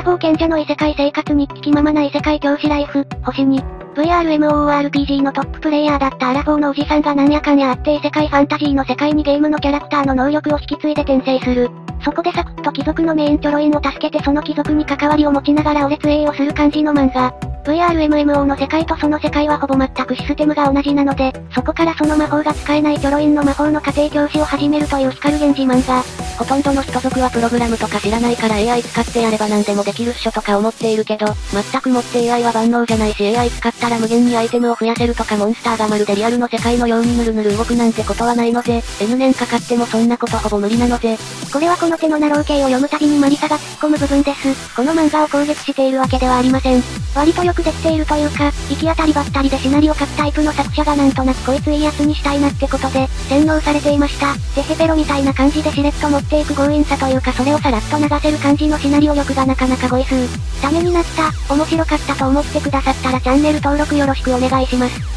フォー賢者の異世界生活に気ままな異世界教師ライフ、星に、VRMOORPG のトッププレイヤーだったアラフォーのおじさんがなんやかんやあって異世界ファンタジーの世界にゲームのキャラクターの能力を引き継いで転生する。そこでサクッと貴族のメインキョロインを助けてその貴族に関わりを持ちながらお列栄をする感じの漫画。VRMMO の世界とその世界はほぼ全くシステムが同じなので、そこからその魔法が使えないキョロインの魔法の家庭教師を始めるという光源氏漫画。 ほとんどの人族はプログラムとか知らないから AI 使ってやれば何でもできるっしょとか思っているけど、全くもって AI は万能じゃないし AI 使ったら無限にアイテムを増やせるとかモンスターがまるでリアルの世界のようにぬるぬる動くなんてことはないのぜ。N 年かかってもそんなことほぼ無理なのぜ。 これはこの手のナロー系を読むたびにマリサが突っ込む部分です。この漫画を攻撃しているわけではありません。割とよくできているというか、行き当たりばったりでシナリオ書くタイプの作者がなんとなくこいついいやつにしたいなってことで、洗脳されていました。テヘペロみたいな感じでしれっと持っていく強引さというかそれをさらっと流せる感じのシナリオ力がなかなか語彙数。ためになった、面白かったと思ってくださったらチャンネル登録よろしくお願いします。